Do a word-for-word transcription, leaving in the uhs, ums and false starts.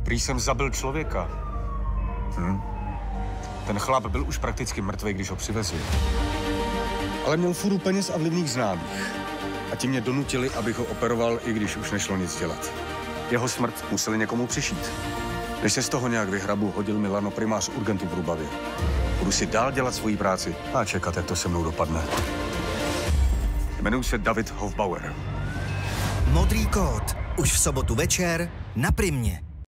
Prý jsem zabil člověka. Hm? Ten chlap byl už prakticky mrtvý, když ho přivezli. Ale měl furu peněz a vlivných známých. A ti mě donutili, abych ho operoval, i když už nešlo nic dělat. Jeho smrt museli někomu přišít. Než se z toho nějak vyhrabu, hodil mi lanoprimář urgentu v Rubavě. Budu si dál dělat svoji práci a čekat, jak to se mnou dopadne. Jmenuji se David Hofbauer. Modrý kód. Už v sobotu večer na Primě.